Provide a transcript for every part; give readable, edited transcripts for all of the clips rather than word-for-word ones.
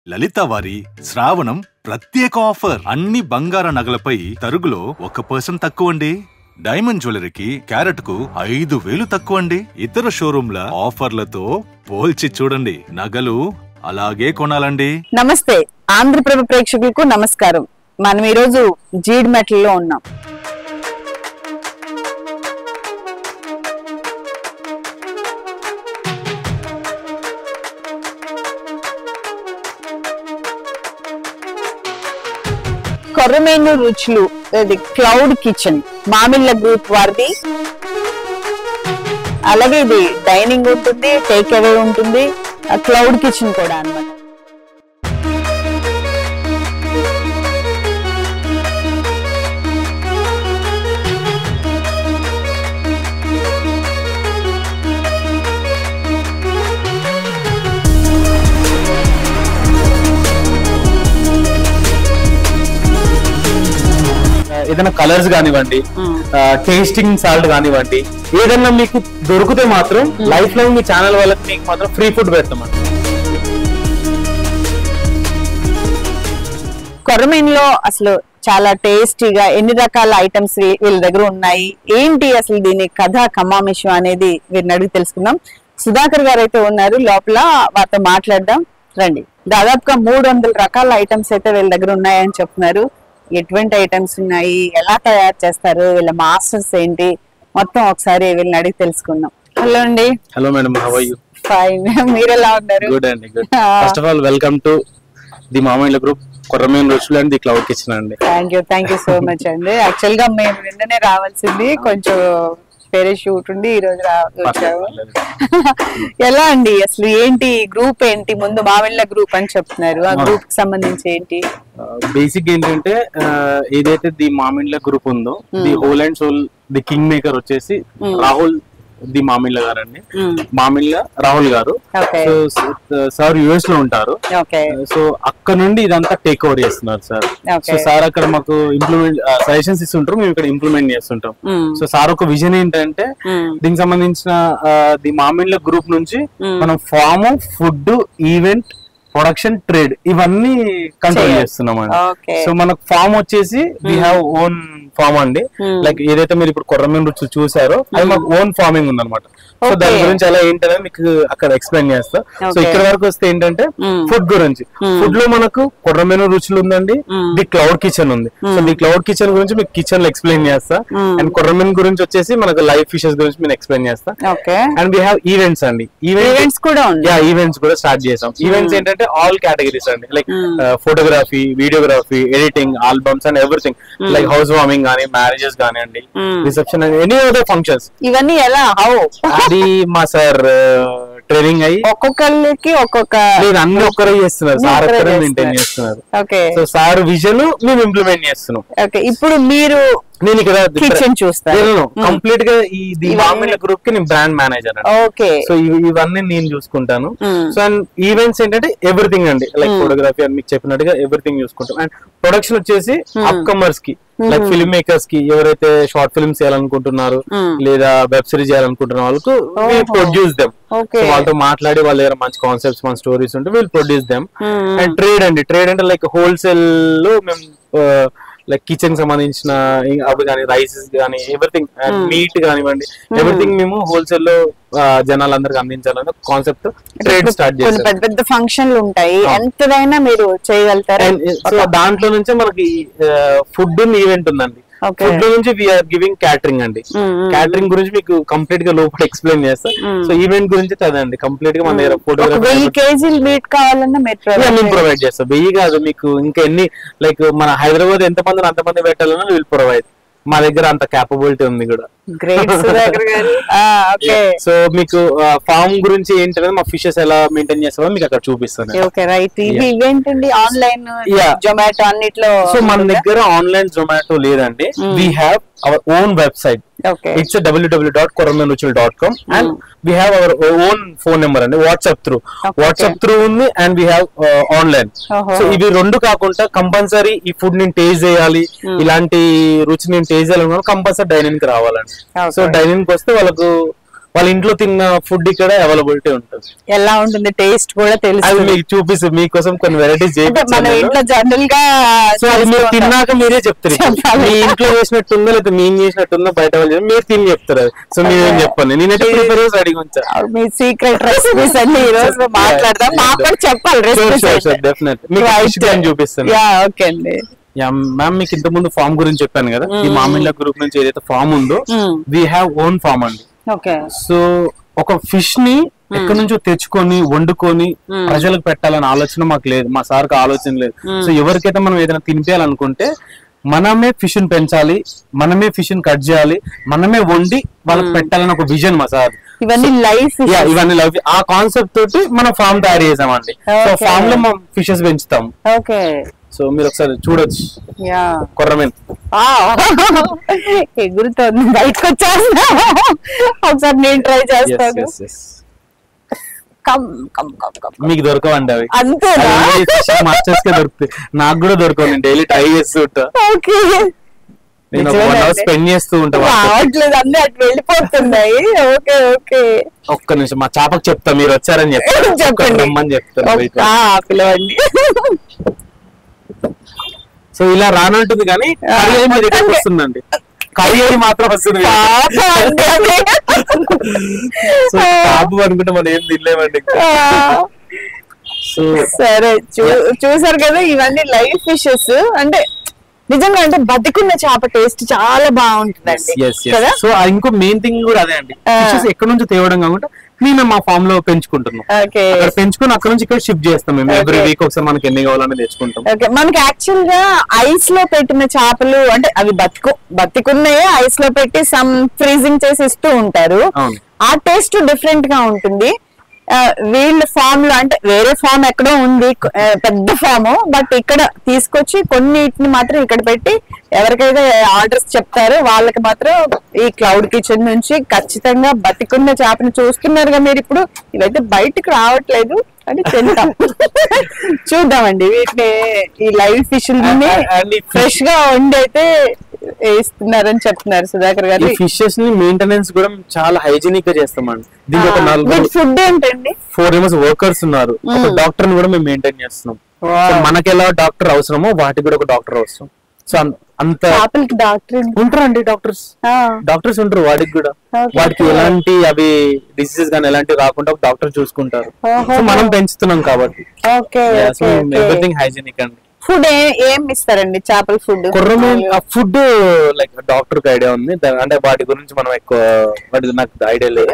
లలిత వారి శ్రావణం ప్రత్యేక ఆఫర్. అన్ని బంగార నగలపై తరుగులో 1% తక్కువ అండి. డైమండ్ జ్యువెలరీకి క్యారెట్ కు 5,000 తక్కువ అండి. ఇతర షోరూంల ఆఫర్లతో పోల్చి చూడండి. నగలు అలాగే కొనాలండి. నమస్తే ఆంధ్రప్రభ ప్రేక్షకులకు నమస్కారం. మనం ఈరోజు జీడిమెట్లలో ఉన్నాం. కొర్రమేను రుచులు క్లౌడ్ కిచెన్ మామిళ్ళ గ్రూప్ వారిది. అలాగే ఇది డైనింగ్ ఉంటుంది, టేక్ అవే ఉంటుంది, క్లౌడ్ కిచెన్ కూడా అన్నమాట. ఏదైనా కలర్స్ కానివ్వండి, టేస్టింగ్ సాల్ట్ కానివ్వండి, ఏదన్నా మీకు దొరికితే మాత్రం లైఫ్ లాంగ్ మీ ఛానల్ వాళ్ళకి మీకు మాత్రం ఫ్రీ ఫుడ్ పెడతామండి. కొర్రమేనులో అసలు చాలా టేస్టీగా ఎన్ని రకాల ఐటమ్స్ వీళ్ళ దగ్గర ఉన్నాయి, ఏంటి అసలు దీని కథ కమామిషం అనేది వీరిని అడిగి తెలుసుకుందాం. సుధాకర్ గారు అయితే ఉన్నారు లోపల, వారితో మాట్లాడదాం రండి. దాదాపుగా 300 రకాల ఐటమ్స్ అయితే వీళ్ళ దగ్గర ఉన్నాయని చెప్తున్నారు. ఎటువంటి ఐటమ్స్ ఉన్నాయి, ఎలా తయారు చేస్తారు, వీళ్ళ మాస్టర్స్ ఏంటి, మొత్తం ఒకసారి వీళ్ళని అడిగి తెలుసుకుందాం. హలో అండి. Hello madam, how are you? Fine, మీరు ఎలా ఉన్నారు? గుడ్ అండి, good. First of all welcome to the Mamilla group Korramenu Ruchulu and the cloud kitchen అండి. థ్యాంక్ యూ సో మచ్ అండి. యాక్చువల్ గా మేము నిన్ననే రావాల్సింది, కొంచెం వేరే షూట్ ఉండి ఈ రోజు వచ్చాము. ఎలా అండి అసలు ఏంటి గ్రూప్ ఏంటి? ముందు మామిళ్ళ గ్రూప్ అని చెప్తున్నారు, ఆ గ్రూప్ కి సంబంధించి ఏంటి? బేసిక్ ఏంటంటే ఏదైతే ది మామిళ్ళ గ్రూప్ ఉందో, the whole and soul the king maker వచ్చేసి రాహుల్ ది మామిళ్ళ గారు అండి. మామిళ్ళ రాహుల్ గారు సార్ యుఎస్ లో ఉంటారు. సో అక్కడ నుండి ఇదంతా టేక్ ఓవర్ చేస్తున్నారు సార్. సో సార్ అక్కడ మాకు ఇంప్లిమెంట్ సజెషన్స్ ఇస్తుంటారు, మేము ఇక్కడ ఇంప్లిమెంట్ చేస్తుంటాం. సో సార్ ఒక విజన్ ఏంటంటే దీనికి సంబంధించిన ది మామిళ్ళ గ్రూప్ నుంచి మనం farm, food, event, production, trade ఇవన్నీ కంట్రోల్ చేస్తున్నాం అండి. సో మనకు ఫార్మ్ వచ్చేసి వీ హ్యావ్ ఓన్ ఫార్మ్ అండి. లైక్ ఏదైతే మీరు ఇప్పుడు కొర్రమేను రుచులు చూసారో అది మాకు ఓన్ ఫార్మింగ్ ఉంది అనమాట. సో దాని గురించి అలా ఏంటనే మీకు అక్కడ ఎక్స్ప్లెయిన్ చేస్తా. సో ఇక్కడ వరకు వస్తే ఏంటంటే ఫుడ్ గురించి, ఫుడ్ లో మనకు కొర్రమేను రుచులు ఉందండి, ది క్లౌడ్ కిచెన్ ఉంది. సో ది క్లౌడ్ కిచెన్ గురించి మీకు కిచెన్ లో ఎక్స్ప్లెయిన్ చేస్తా. అండ్ కొర్రమేను గురించి వచ్చేసి మనకు లైవ్ ఫిషెస్ గురించి నేను ఎక్స్ప్లెయిన్ చేస్తా. అండ్ వీ హ్యావ్ ఈవెంట్స్ అండి. ఈవెంట్స్ కూడా స్టార్ట్ చేసాం. ఈవెంట్స్ ఏంటంటే ఆల్ కేటగిరీస్ అండి, like photography, videography, editing, albums and everything, like house warming కానీ, మ్యారేజెస్ కానివ్వండి, రిసెప్షన్, ఎనీ అదర్ ఫంక్షన్స్. ఇవన్నీ ఎలా అది మా సార్ ట్రైనింగ్ అయ్యి ఒక్కొక్కరికి ఒక్కొక్క అన్ని ఒక్కరే చేస్తున్నారు, సార్ ఒక్కరే మెయింటైన్ చేస్తున్నారు. సో సార్ విజన్ మేము ఇంప్లిమెంట్ చేస్తున్నాం. ఇప్పుడు మీరు నేను ఇక్కడ కిచెన్ చూస్తాను కంప్లీట్ గా ఈ మామిళ్ళ గ్రూప్ కి నేను బ్రాండ్ మేనేజర్. సో ఇవన్నీ నేను చూసుకుంటాను. సో అండ్ ఈవెంట్స్ ఏంటంటే ఎవ్రీథింగ్ అండి, లైక్ ఫోటోగ్రఫీ అని మీకు చెప్పినట్టుగా ఎవ్రీథింగ్ చూసుకుంటాం. అండ్ ప్రొడక్షన్ వచ్చేసి అప్ కమర్స్ కి, లైక్ ఫిల్మ్ మేకర్స్ కి, ఎవరైతే షార్ట్ ఫిల్మ్స్ చేయాలనుకుంటున్నారు లేదా వెబ్ సిరీస్ చేయాలనుకుంటున్న వాళ్ళకు ప్రొడ్యూస్ దెమ్. వాళ్ళతో మాట్లాడి వాళ్ళ దగ్గర మంచి కాన్సెప్ట్స్, మంచి స్టోరీస్ ఉంటే we'll produce them. And trade అండి, ట్రేడ్ అంటే లైక్ హోల్సేల్ లో మేము లైక్ కిచెన్ సంబంధించిన అవి కానీ, రైసెస్ కానీ, ఎవ్రీథింగ్, మీట్ కానివ్వండి, ఎవ్రీథింగ్ మేము హోల్సేల్ లో జనాలందరికి అందించాలన్న కాన్సెప్ట్ ట్రేడ్ స్టార్ట్ చేస్తాం. పెద్ద పెద్ద ఫంక్షన్లు ఉంటాయి, ఎంతైనా మీరు చేయగలుగుతారు. సో దాంట్లో నుంచే మనకి ఫుడ్ ఈవెంట్ ఉందండి. ఫుడ్ నుంచి వీఆర్ గివింగ్ క్యాటరింగ్ అండి. క్యాటరింగ్ గురించి మీకు కంప్లీట్ గా లోపల ఎక్స్ప్లెయిన్ చేస్తా. సో ఈవెంట్ గురించి చదండి కంప్లీట్ గా మన దగ్గర ఫోటోగ్రఫీ 1000 కేజీలు మీట్ కావాలన్నా మేము ప్రొవైడ్ చేస్తాం. 1000 కాదు, మీకు ఇంకా ఎన్ని, లైక్ మన హైదరాబాద్ ఎంత మంది అంతమంది పెట్టాలన్నా వీల్ ప్రొవైడ్. మా దగ్గర అంత క్యాపబిలిటీ ఉంది కూడా. సో మీకు ఫార్మ్ గురించి ఏంటనేది, మా ఫిషెస్ ఎలా మెయింటైన్ చేస్తామో మీకు అక్కడ చూపిస్తాను. జొమాటో అన్నిట్లో. సో మన దగ్గర ఆన్లైన్ జొమాటో లేదండి. We have our own website. It's a www.korramenruchulu.com and we have our own phone number and WhatsApp through ఉంది, and we have online. So ఇవి రెండు కాకుండా కంపల్సరీ ఈ ఫుడ్ నేను టేస్ట్ చేయాలి, ఇలాంటి రుచి నేను టేస్ట్ చేయాలనుకున్నా కంపల్సరీ డైనింగ్ కి రావాలండి. సో డైనింగ్ కి వస్తే వాళ్ళకు వాళ్ళ ఇంట్లో తిన్న ఫుడ్ ఇక్కడ అవైలబిలిటీ ఉంటుంది. ఎలా ఉంటుంది టేస్ట్ కూడా తెలుసు. అది మీకు చూపిస్తుంది, మీకోసం కొన్ని వెరైటీస్ మన ఇంట్లో జనరల్ గా. సో అది మీరు తిన్నాక మీరే చెప్తారు మీ ఇంట్లో చేసినట్టుందో లేదా మేము చేసినట్టుందో బయట వాళ్ళు మీరు తిని చెప్తారు. సో మీరేం చెప్పండి, నేనైతే ప్రిపేర్ చేసి అడిగి ఉంచా. మీ సీక్రెట్ రెసిపీస్ అన్ని ఈ రోజు మాట్లాడదాం. మాకు కూడా చెప్పాలి రెసిపీస్. డెఫినెట్ మీకు చూపిస్తాను. ఓకే అండి. మ్యామ్ మీకు ఇంత ముందు ఫామ్ గురించి చెప్పాను కదా, ఈ మామిళ్ళ గ్రూప్ నుంచి ఏదైతే ఫామ్ ఉందో వీ హ్యావ్ ఓన్ ఫామ్ అండి. సో ఒక ఫిష్ ని ఎక్కడి నుంచో తెచ్చుకొని వండుకొని ప్రజలకు పెట్టాలని ఆలోచన మాకు లేదు, మా సార్కి ఆలోచన లేదు. సో ఎవరికైతే మనం ఏదైనా తినిపించాలనుకుంటే మనమే ఫిష్ ని పెంచాలి, మనమే ఫిష్ ని కట్ చేయాలి, మనమే వండి వాళ్ళకి పెట్టాలని ఒక విజన్ మా సార్. ఇవన్నీ లైఫ్ ఆ కాన్సెప్ట్ తోటి మనం ఫామ్ తయారు చేసామండి. సో ఫామ్ లో మనం ఫిషెస్ పెంచుతాం. సో మీరు ఒకసారి చూడొచ్చు కొర్రమీన్ ఎగురుతుంది, బయటకు వచ్చేస్తా. ఒకసారి నేను ట్రై చేస్తాను. మీకు దొరకవండి అవి, అంతేనా? మాస్టర్స్ కే దొరుకుతాయి, నాకు కూడా దొరకవు. నేను డైలీ ట్రై చేస్తూ ఉంటా, నేను 1 hour స్పెండ్ చేస్తూ ఉంటా. రావట్లేదు, అన్ని అటు వెళ్ళిపోతున్నాయి. ఓకే ఓకే, ఒక్క నిమిషం మా చాపకు చెప్తా, మీరు వచ్చారని చెప్పండి, రమ్మని చెప్తాను, పిలవండి. సో ఇలా రానంటుంది కానీ కర్రీ మా దగ్గర వస్తుందండి, కర్రీ మాత్రం వస్తుంది. సో బాబు అనుకుంటే మనం ఏం తినలేమండి. సో సరే, చూసారు కదా, ఇవన్నీ లైవ్ ఫిషెస్. అంటే నిజంగా అంటే బతికున్న చేప టేస్ట్ చాలా బాగుంటుందండి కదా. సో ఇంకో మెయిన్ థింగ్ కూడా అదే అండి, ఫిషెస్ ఎక్కడ నుంచి తేవడం కాకుండా మేము మా ఫామ్ లో పెంచుకుంటున్నాం. అక్కడ పెంచుకుని అక్కడ నుంచి ఇక్కడ షిఫ్ట్ చేస్తాం మేము. ఎవ్రీ వీక్ ఒకసారి మనకి ఎన్ని కావాలని తెచ్చుకుంటాం. మనకి యాక్చువల్ గా ఐస్ లో పెట్టిన చేపలు అంటే అవి బతికున్నాయే ఐస్ లో పెట్టి సమ్ ఫ్రీజింగ్ చేసి ఇస్తూ ఉంటారు. ఆ టేస్ట్ డిఫరెంట్ గా ఉంటుంది. వీళ్ళ ఫామ్ లో అంటే వేరే ఫామ్ ఎక్కడో ఉంది, పెద్ద ఫామ్, బట్ ఇక్కడ తీసుకొచ్చి కొన్నిటిని మాత్రం ఇక్కడ పెట్టి ఎవరికైతే ఆర్డర్స్ చెప్తారో వాళ్ళకి మాత్రం ఈ క్లౌడ్ కిచెన్ నుంచి ఖచ్చితంగా బతికున్న చేపని చూస్తున్నారుగా మీరు. ఇప్పుడు ఇవైతే బయటకు రావట్లేదు అని తింటాం. చూద్దామండి వీటిని, ఈ లైవ్ ఫిష్ ఫ్రెష్ గా వండి అయితే వేస్తున్నారని చెప్తున్నారు సుధాకర్ గారు. ఈ ఫిషెస్ ని మెయింటెనెన్స్ కూడా చాలా హైజీనిక్ గా చేస్తామండి. దీనికి ఒక 4 ఫుడ్ ఏంటండి, 4 members వర్కర్స్ ఉన్నారు. ఒక డాక్టర్ ని కూడా మేము మెయింటైన్ చేస్తున్నాం. మనకి ఎలా డాక్టర్ అవసరమో వాటికి కూడా ఒక డాక్టర్ అవసరం. సో అంత డాక్టర్ ఉంటారండి, డాక్టర్స్ ఉంటారు వాటికి కూడా. వాటికి ఎలాంటి అవి డిసీజెస్ కానీ ఎలాంటివి రాకుండా డాక్టర్ చూసుకుంటారు. సో మనం పెంచుతున్నాం కాబట్టి ఎవ్రీథింగ్ హైజీనిక్ అండి. ఫుడ్ ఏం ఇస్తారండి చేపల ఫుడ్? ఫుడ్ లైక్ డాక్టర్ కి ఐడియా ఉంది, అంటే వాటి గురించి మనం ఎక్కువ నాకు ఐడియా లేదు.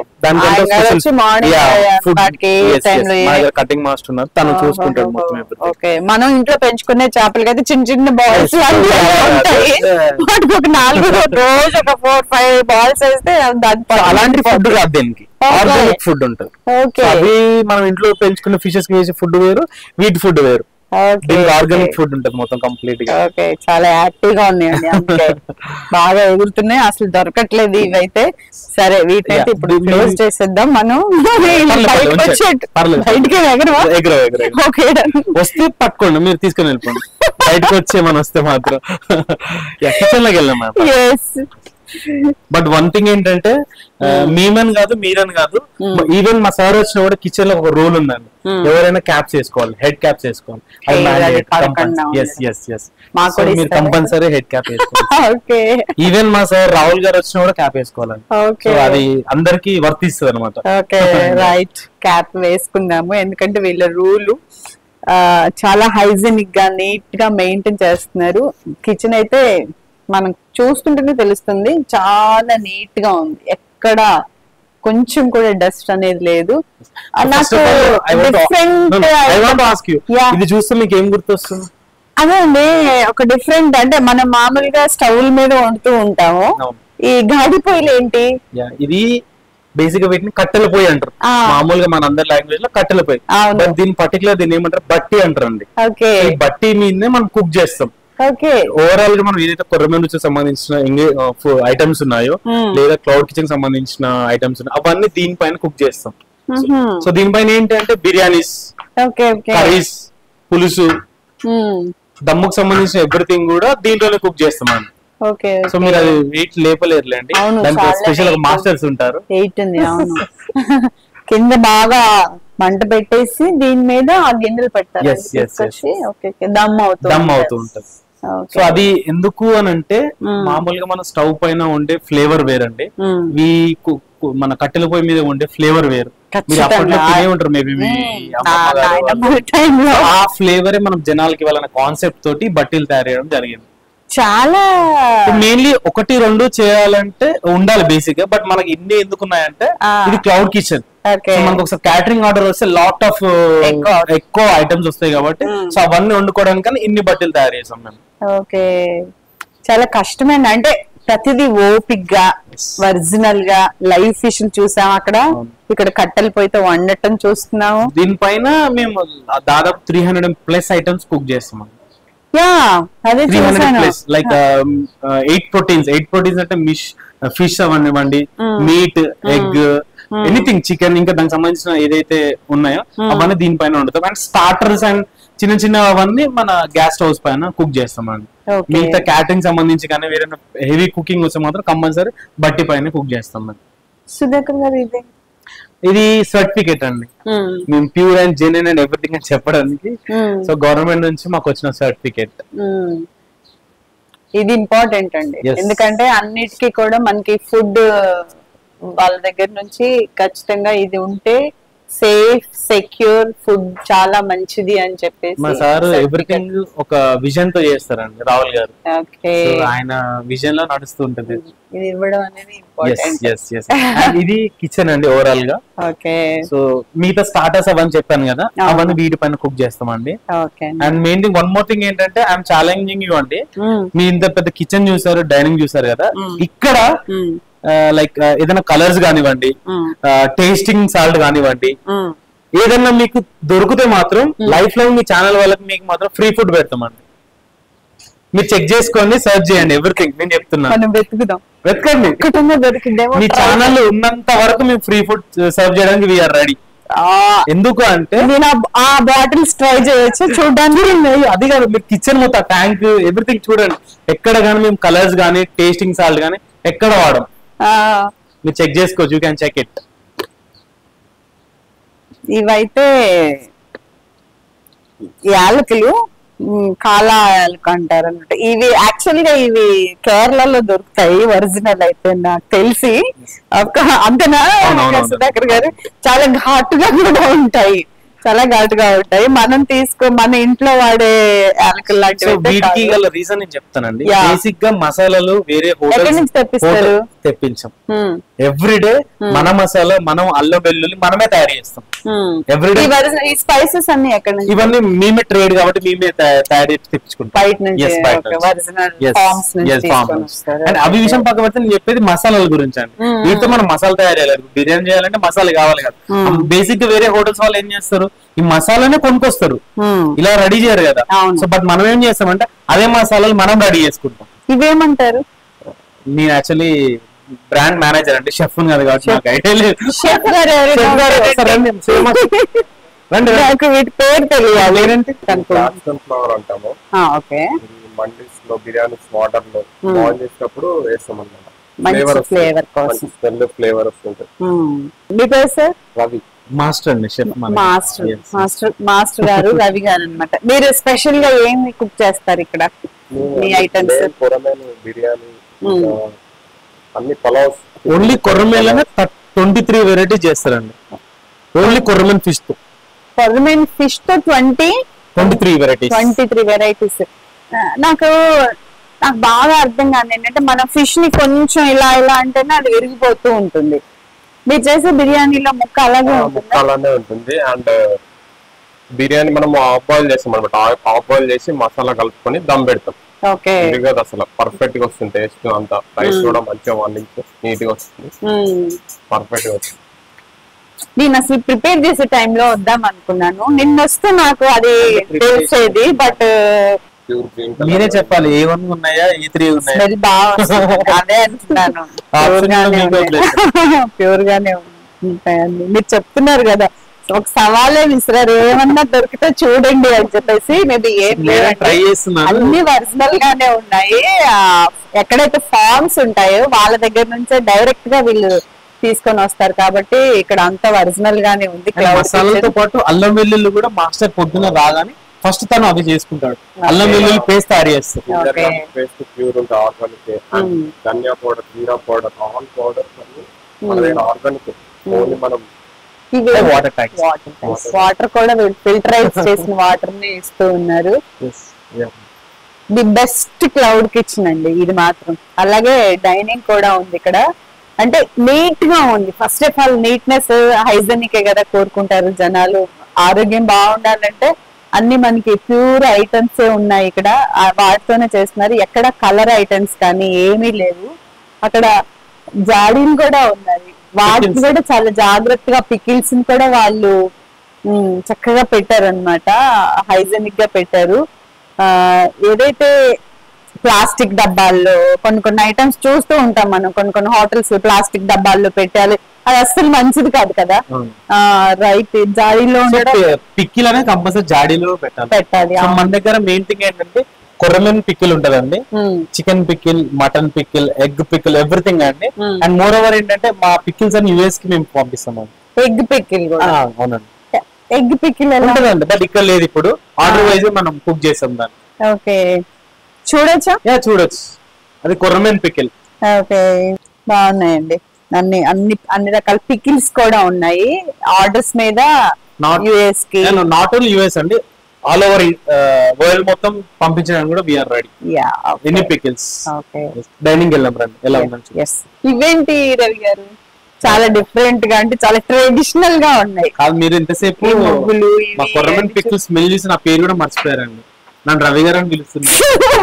కటింగ్ మాస్టర్ ఉన్నారు, తను చూసుకుంటాడు మొత్తం. మనం ఇంట్లో పెంచుకునే చేపలకి అయితే చిన్న చిన్న బాల్స్ వాటికి ఒక 4 రోజు ఒక 4-5 బాల్స్ వేస్తే అలాంటి ఫుడ్ కాదు, దీనికి ఆర్గానిక్ ఫుడ్ ఉంటుంది. అవి మనం ఇంట్లో పెంచుకునే ఫిషెస్ కి వేసే ఫుడ్ వేరు, వీటి ఫుడ్ వేరు. ఆర్గానిక్ ఫుడ్ ఉంటుంది మొత్తం కంప్లీట్ గా. చాలా యాక్టివ్ గా ఉన్నాయండి, బాగా ఎగురుతున్నాయి, అసలు దొరకట్లేదు ఇవైతే. సరే వీటినైతే ఇప్పుడు క్లోజ్ చేసేద్దాం మనం. బయటకి వస్తే పట్టుకోండి, మీరు తీసుకొని వెళ్ళిపోండి. బయటకు వచ్చేమని వస్తే మాత్రం కిచెన్ లోకి వెళ్ళాం. బట్ వన్ థింగ్ ఏంటంటే మేమని కాదు మీరని కాదు, ఈవెన్ మా సార్ వచ్చిన కూడా కిచెన్ లో ఒక రూల్ ఉందండి, ఎవరైనా క్యాప్స్ వేసుకోవాలి, హెడ్ క్యాప్స్ వేసుకోవాలి. మీరు కంపల్సరీ హెడ్ క్యాప్ వేసుకోవాలి. ఈవెన్ మా సార్ రాహుల్ గారు వచ్చిన కూడా క్యాప్ వేసుకోవాలండి. సో అది అందరికి వర్తిస్తుంది అనమాట. రైట్, క్యాప్ వేసుకుందాము, ఎందుకంటే వీళ్ళ రూలు చాలా హైజీనిక్ గా నీట్ గా మెయింటైన్ చేస్తున్నారు. కిచెన్ అయితే మనం చూస్తుంటేనే తెలుస్తుంది, చాలా నీట్ గా ఉంది, ఎక్కడ కొంచెం కూడా డస్ట్ అనేది లేదు. ఇది చూస్తే మీకు ఏం గుర్తొస్తుంది? అదే అండి, ఒక డిఫరెంట్, అంటే మనం మామూలుగా స్టవ్ మీద వండుతూ ఉంటాము, ఈ గాడి పొయ్యిలు ఏంటి, ఇది బేసిక్ గా వీటిని కట్టెల పొయ్యి అంటారు. మామూలుగా మన అందరి లాంగ్వేజ్ లో కట్టెల పొయ్యి. దీని పర్టికులర్ దీన్ని ఏమంటారు, బట్టి అంటారు అండి. బట్టి మీదనే మనం కుక్ చేస్తాం. ఓవరాల్ గా మనం ఏదైతే కొర్రమీన్ రుచికి సంబంధించిన ఐటమ్స్ ఉన్నాయో లేదా క్లౌడ్ కిచెన్ సంబంధించిన ఐటమ్స్ ఉన్నాయో అవన్నీ దీనిపైన కుక్ చేస్తాం. సో దీనిపైన ఏంటి అంటే బిర్యానీస్, కర్రీస్, పులుసు, దమ్ముకు సంబంధించిన ఎవ్రీథింగ్ కూడా దీంట్లోనే కుక్ చేస్తాం. ఓకే. సో మీరు అది వెయిట్ లేపలేరులేండి, అవును, దానికి చాలా స్పెషల్ weight. మాస్టర్స్ ఉంటారు. వెయిట్ ఉంది. అవును. కింద బాగా మంట పెట్టేసి దీని మీద ఆ గిన్నెలు పెడతారు. Yes, yes, తీసుకొచ్చి ఓకే దమ్ దమ్ అవుతూ ఉంటుంది. సో అది ఎందుకు అని అంటే మామూలుగా మన స్టవ్ పైన ఉండే ఫ్లేవర్ వేరండి, ఈ మన కట్టెల పొయ్యి మీద ఉండే ఫ్లేవర్ వేరు. మీరు అప్పట్లో తినే ఉంటారు మేబీ మీ అమ్మమ్మ గారు. ఆ ఫ్లేవరే మనం జనాలకి ఇవ్వాలన్న కాన్సెప్ట్ తోటి బట్టీలు తయారు చేయడం జరిగింది. చాలా మెయిన్లీ 1-2 చేయాలంటే ఉండాలి బేసిక్ గా, బట్ మనకి ఇన్ని ఎందుకున్నాయంటే ఇది క్లౌడ్ కిచెన్. మనకు ఒకసారి క్యాటరింగ్ ఆర్డర్ వస్తే లాట్ ఆఫ్ ఎక్కువ ఐటమ్స్ వస్తాయి కాబట్టి సో అవన్నీ వండుకోవడానికి ఇన్ని బట్టలు తయారు చేసాం మేము. ఓకే. చాలా కష్టమైన అంటే ప్రతిదీ ఓపిక్ గా ఒరిజినల్ గా లైవ్ ఫిష్ చూసాం అక్కడ, ఇక్కడ కట్టెల పొయ్యితో వండటం చూస్తున్నాము. దీనిపైన మేము దాదాపు 300+ ఐటమ్స్ కుక్ చేస్తాం. అదే 300+ లైక్ 8 ప్రోటీన్స్ అంటే ఫిష్ అవనివ్వండి, మీట్, ఎగ్, ఎనీథింగ్, చికెన్, ఇంకా దానికి సంబంధించిన ఏదైతే ఉన్నాయో అవన్నీ దీనిపైన వండుతాం. అండ్ స్టార్టర్స్ అండ్ చిన్న చిన్న అవన్నీ మన గ్యాస్ స్టవ్స్ పైన కుక్ చేస్తామండి. మిగతా క్యాటరింగ్ సంబంధించి కానీ వేరే హెవీ కుకింగ్ వస్తే మాత్రం కంపల్సరీ బట్టి పైన కుక్ చేస్తాం. సుధాకర్ గారు ఇది సర్టిఫికేట్ అండి, మేము pure and genuine and everything అని చెప్పడానికి. సో గవర్నమెంట్ నుంచి మాకు వచ్చిన సర్టిఫికేట్ ఇది ఇంపార్టెంట్ అండి, ఎందుకంటే అన్నిటికీ కూడా మనకి ఫుడ్ వాళ్ళ దగ్గర నుంచి ఖచ్చితంగా ఇది ఉంటే సేఫ్ సెక్యూర్ ఫుడ్ చాలా మంచిది అని చెప్పేసి మా సార్ ఎవ్రీథింగ్ ఒక విజన్ తో చేస్తారండి, రాహుల్ గారు. ఆయన విజన్ లో నడుస్తూ ఉంటుంది. ఇది ఇవ్వడం అనేది ఇంపార్టెంట్. ఇది కిచెన్ అండి ఓవరాల్ గా. సో మిగతా స్టార్టర్స్ అవన్నీ చెప్పాను కదా, అవన్నీ వీటి పైన కుక్ చేస్తామండి. And main thing one more thing ఏంటంటే ఐఎమ్ ఛాలెంజింగ్ యూ అండి. మీ ఇంత పెద్ద కిచెన్ చూసారు, డైనింగ్ చూసారు కదా, ఇక్కడ లైక్ ఏదైనా కలర్స్ కానివ్వండి, టేస్టింగ్ సాల్ట్ కానివ్వండి, ఏదన్నా మీకు దొరికితే మాత్రం లైఫ్ లాంగ్ మీ ఛానల్ వాళ్ళకి మీకు మాత్రం ఫ్రీ ఫుడ్ పెడతామండి. మీరు చెక్ చేసుకోండి, సర్చ్ చేయండి, ఎవ్రీథింగ్ నేను చెప్తున్నాను. వెతకండి, మీ ఛానల్ ఉన్నంత వరకు మేము ఫ్రీ ఫుడ్ సర్వ్ చేయడానికి వీఆర్ రెడీ. ఎందుకు అంటే ఆ బాటిల్స్ ట్రై చేయొచ్చు చూడడానికి. అది కాదు, మీరు కిచెన్ మొత్తం ట్యాంక్ ఎవ్రీథింగ్ చూడండి, ఎక్కడ కానీ మేము కలర్స్ కానీ టేస్టింగ్ సాల్ట్ కానీ ఎక్కడ వాడం, మీరు చెక్ చేసుకోవచ్చు. You can check it. ఇవైతే యాలకులు, కాలా యాలక అంటారు అన్నమాట. ఇవి యాక్చువల్ గా ఇవి కేరళలో దొరుకుతాయి ఒరిజినల్ అయితే నాకు తెలిసి. అంతేనా సుధాకర్ గారు? చాలా ఘాటుగా కూడా ఉంటాయి, చాలా ఘాటుగా ఉంటాయి. మనం మన ఇంట్లో వాడే యాలకులు లాంటివి రీజన్ నేను చెప్తానండి. బేసిక్ గా మసాలాలు వేరే హోటల్స్ తెప్పిస్తారు, తెప్పించాం. ఎవ్రీడే మన మసాలా, మనం అల్లం వెల్లుల్లి మనమే తయారు చేస్తాం. ఎవ్రీడే స్పైసెస్ అన్ని ఎక్కడ నుంచి? ఇవన్నీ మేమే ట్రేడ్ కాబట్టి మేమే తయారు చేసి తెప్పించుకుంటాం. అండ్ అవి విషయం పక్క పెడితే నేను చెప్పేది మసాలాల గురించి అండి. వీటితో మనం మసాలా తయారు చేయాలి, బిర్యానీ చేయాలంటే మసాలా కావాలి కదా. బేసిక్ గా వేరే హోటల్స్ వాళ్ళు ఏం చేస్తారు, ఈ మసాలానే కొనుక్కొస్తారు, ఇలా రెడీ చేయరు కదా. సో బట్ మనం ఏం చేస్తామంటే అదే మసాలాలు మనం రెడీ చేసుకుంటాం. ఇవేమంటారు? నేను యాక్చువల్లీ బ్రాండ్ మేనేజర్ అంటే షెఫ్ కాదు కాబట్టి నాకు ఐడియా లేదు. వీటి పేరు తెలియాలి. మండీస్ లో బిర్యానీస్ వాటర్ లో బాయిల్ చేసినప్పుడు వేస్తాం అన్నమాట. ఫ్లేవర్ కోసం, ఫ్లేవర్ వస్తుంటది. మీ పేరు సార్? రవి. మాస్టర్ అండి, షెఫ్ మాస్టర్ గారు రవి గారు అన్నమాట. మీరు స్పెషల్ గా ఏమి కుక్ చేస్తారు ఇక్కడ? మీ ఐటమ్స్ బిర్యానీ, అన్ని పలావ్స్. ఓన్లీ కొర్రమేలనే 23 వెరైటీస్ చేస్తారండి. ఓన్లీ కొర్రమేన్ ఫిష్ తో 23 వెరైటీస్. నాకు బాగా అర్థం కాదు ఏంటంటే, మన ఫిష్ ని కొంచెం ఇలా అంటేనే అది విరిగిపోతూ ఉంటుంది. మీరు చేసే బిర్యానీలో ముక్క అలాగే ఉంటుంది. అండ్ బిర్యానీ మనం హాఫ్ బాయిల్ చేస్తాం అనమాట. హాఫ్ బాయిల్ చేసి మసాలా కలుపుకొని దమ్ పెడతాం. అసలు పర్ఫెక్ట్ గా వస్తుంది టేస్ట్ అంతా. రైస్ కూడా మంచిగా వండించి నీట్ గా వస్తుంది, పర్ఫెక్ట్ గా వస్తుంది. నేను అసలు ప్రిపేర్ చేసే టైంలో వద్దాం అనుకున్నాను, నిన్న వస్తే నాకు అది తెలిసేది. బట్ మీరే చెప్పాలి, A1 ఉన్నాయా, A3 ఉన్నాయా? అదే అంటున్నాను, ప్యూర్ గానే ఉంటాయండి. మీరు చెప్తున్నారు కదా ఒక సవాలే విసిరారు, ఏమన్నా దొరికితే చూడండి అని చెప్పేసి. మేబీ ఏం ట్రై చేస్తున్నాను, అన్ని ఒరిజినల్ గానే ఉన్నాయి. ఎక్కడైతే ఫార్మ్స్ ఉంటాయో వాళ్ళ దగ్గర నుంచే డైరెక్ట్ గా వీళ్ళు తీసుకొని వస్తారు కాబట్టి ఇక్కడ అంతా ఒరిజినల్ గానే ఉంది. మసాలాతో పాటు అల్లం వెల్లుల్లి కూడా మాస్టర్ పొద్దున రాగానే ఫస్ట్ తను అది చేసుకుంటాడు, అల్లం వెల్లుల్లి పేస్ట్ తయారు చేస్తాడు. పేస్ట్ ప్యూర్ ఉంటుంది, organic. Dhaniya powder, jeera powder, all powder organic. Only మనం వాటర్ కూడా ఫిల్టరైజ్ చేసిన వాటర్ ని ఇస్తూ ఉన్నారు. ది బెస్ట్ క్లౌడ్ కిచెన్ అండి ఇది మాత్రం. అలాగే డైనింగ్ కూడా ఉంది ఇక్కడ, అంటే నీట్ గా ఉంది. First of all neatness, hygienic కదా కోరుకుంటారు జనాలు. ఆరోగ్యం బాగుండాలంటే అన్ని మనకి ప్యూర్ ఐటమ్స్ ఉన్నాయి ఇక్కడ, వాటితోనే చేస్తున్నారు. ఎక్కడ కలర్ ఐటమ్స్ కానీ ఏమీ లేవు. అక్కడ జాడీలు కూడా ఉన్నాయి, వాటిని కూడా చాలా జాగ్రత్తగా పికిల్స్ కూడా వాళ్ళు చక్కగా పెట్టారు అనమాట, హైజెనిక్ గా పెట్టారు. ఏదైతే ప్లాస్టిక్ డబ్బాల్లో కొన్ని ఐటమ్స్ చూస్తూ ఉంటాం మనం, కొన్ని హోటల్స్ ప్లాస్టిక్ డబ్బాల్లో పెట్టాలి, అది అస్సలు మంచిది కాదు కదా. రైట్, జాడీలో పిక్కిల్ అనేది కంపల్సరీ జాడీలో పెట్టాలి. మన దగ్గర మెయిన్ థింగ్ ఏంటంటే కొర్రమెన్ పిక్కిల్ ఉంటదండి, chicken pickle, mutton pickle, egg pickle, everything అండి. అండ్ మోర్ ఓవర్ ఏంటంటే మా పిక్కిల్స్ అని యుఎస్ కి మేము పంపిస్తాం. ఎగ్ పిక్కిల్ అవునండి, ఎగ్ పిక్కిల్ ఉంటదండి, బట్ ఇక్కడ లేదు. ఇప్పుడు ఆర్డర్ వైజ్ మనం కుక్ చేస్తాం దాన్ని. ఓకే, చూడొచ్చా? చూడొచ్చు, అది కొర్రమెన్ పిక్కిల్. ఓకే, బాగున్నాయండి. అన్ని రకాల పికిల్స్ కూడా ఉన్నాయి. ఆర్డర్స్ మీద యుఎస్ కి, నాట్ ఓన్లీ యుఎస్ అండి, ఆల్ ఓవర్ వరల్డ్ మొత్తం పంపించడానికి కూడా we are ready. Any pickles. Dining వెళ్ళాం రండి, ఎలా ఉందండి. ఇవేంటి రవి గారు, చాలా డిఫరెంట్ గా, అంటే చాలా ట్రెడిషనల్ గా ఉన్నాయి. మీరు ఇంతసేపు మా కొర్రమెన్ పికిల్స్ స్మెల్ చూసి నా పేరు కూడా మర్చిపోయారండి, నన్ను రవి గారు అని పిలుస్తున్నారు.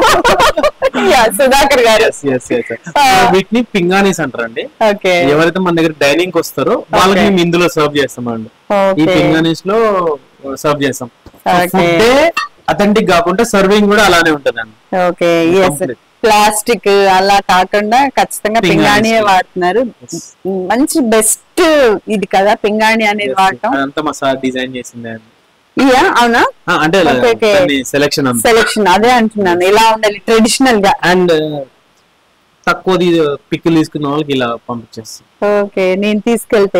సుధాకర్ గారు. వీటిని పింగానీస్ అంటారండి. ఎవరైతే మన దగ్గర డైనింగ్ వస్తారో వాళ్ళకి మేము ఇందులో సర్వ్ చేస్తామండి. ఈ పింగానీస్ లో సర్వ్ చేస్తాం. ఫుడ్ అథెంటిక్ కాకుండా సర్వింగ్ కూడా అలానే ఉంటదండి. ఓకే, ప్లాస్టిక్ అలా కాకుండా ఖచ్చితంగా పింగాణి వాడుతున్నారు. మంచి బెస్ట్ ఇది కదా పింగాణి అనేది వాడటం. అంతా మా సార్ డిజైన్ చేసింది అండి. అవునా, అంటే సెలెక్షన్ అదే అంటున్నాను, ఇలా ఉండాలి ట్రెడిషనల్ గా. అండ్ తక్కువ పిక్కులు తీసుకున్న వాళ్ళకి ఇలా పంపించేస్తాం. ఓకే, నేను తీసుకెళ్తే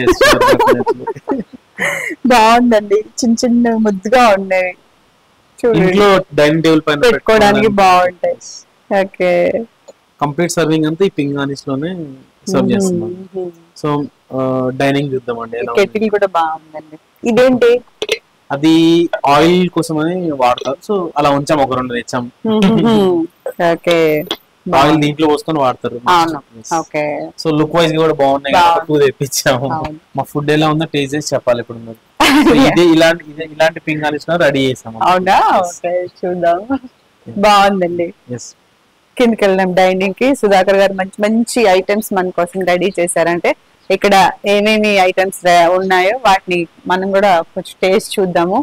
బాగుందండి, చిన్న ముద్దుగా ఉండేవి, ఇంట్లో డైనింగ్ టేబుల్ పైన పెట్టుకోవడానికి బాగుంటాయి. ఓకే, కంప్లీట్ సర్వింగ్ అంతా ఈ పింగానీస్ లోనే సర్వ్ చేస్తున్నాం. సో డైనింగ్ చూద్దామండి. కెటిల్ కూడా బాగుందండి. ఇదేంటి? అది ఆయిల్ కోసం అని వాడతారు, సో అలా ఉంచాం, ఒక 2 తెచ్చాం. ఓకే, ఆయిల్ దీంట్లో పోసుకొని వాడతారు. సో లుక్ వైజ్ కూడా బాగున్నాయి, 2 తెప్పించాము. మా ఫుడ్ ఎలా ఉందో టేస్ట్ చేసి చెప్పాలి ఇప్పుడు మీరు. ఇలాంటి పింగాలీస్ రెడీ చేసాము. అవునా, చూద్దాం. బాగుందండి. కిందకి వెళ్ళాం డైనింగ్ కి. సుధాకర్ గారు మంచి మంచి ఐటమ్స్ మన కోసం రెడీ చేశారంటే ఇక్కడ ఏమేమి ఐటమ్స్ ఉన్నాయో వాటిని మనం కూడా కొంచెం టేస్ట్ చూద్దాము.